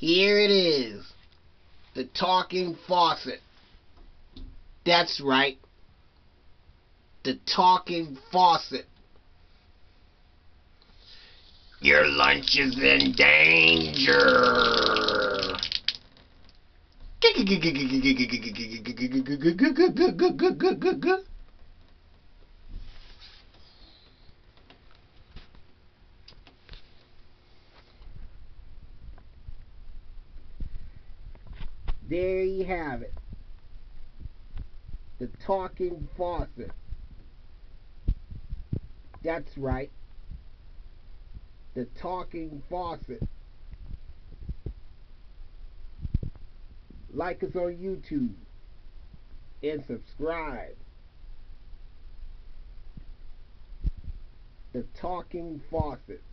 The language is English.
Here it is. The Talking Faucet. That's right. The Talking Faucet. Your lunch is in danger. There you have it. The Talking Faucet. That's right. The Talking Faucet. Like us on YouTube and subscribe. The Talking Faucet.